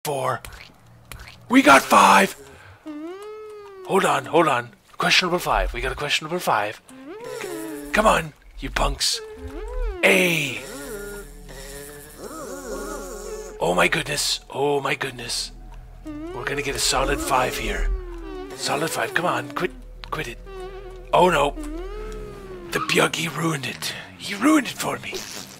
4. We got 5. Hold on. Question number 5. We got a question number 5. Come on, you punks. A. Oh my goodness. We're gonna get a solid 5 here. Solid 5. Come on, quit it. Oh no. The Buggy ruined it. He ruined it for me.